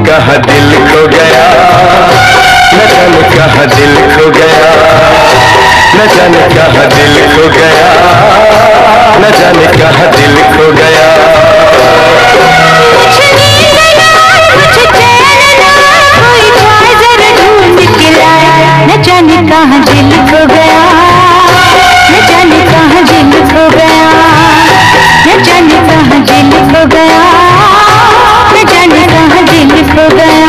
कहाँ दिल खो गया, न जाने कहाँ दिल खो गया, न जाने कहाँ दिल खो गया, न जाने कहाँ दिल खो गया। न जाने कहाँ दिल खो गया, न जाने कहाँ दिल खो गया, न जाने कहाँ दिल खो गया, न जाने कहाँ दिल खो गया।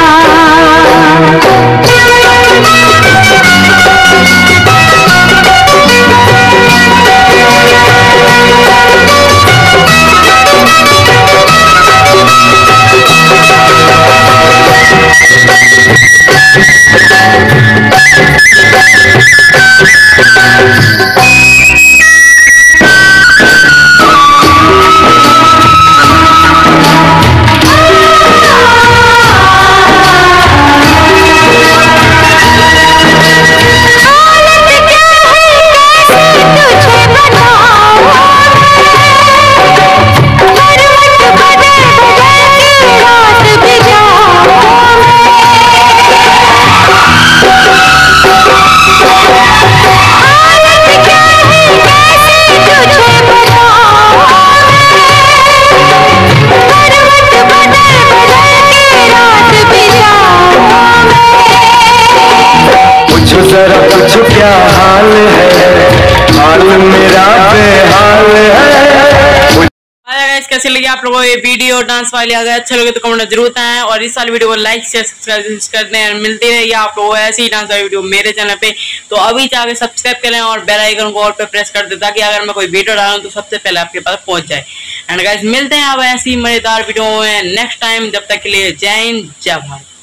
जरा पूछो क्या हाल है, हाल मेरा बेहाल है। कैसे लगे आप लोगों को ये वीडियो डांस वाली? अगर अच्छा लगे तो कमेंट में जरूर बताएं और इस वाली वीडियो को लाइक शेयर सब्सक्राइब कर दें। मिलती रही आप लोगों को ऐसी ही डांस वाली वीडियो मेरे चैनल पे, तो अभी जाके सब्सक्राइब करें और बेल आइकन को ऑल पे प्रेस कर दें ताकि अगर मैं कोई वीडियो डालूं तो सबसे पहले आपके पास पहुंच जाए। एंड गाइस मिलते हैं अब ऐसी मजेदार वीडियो में नेक्स्ट टाइम। जब तक के लिए जय हिंद जय भारत।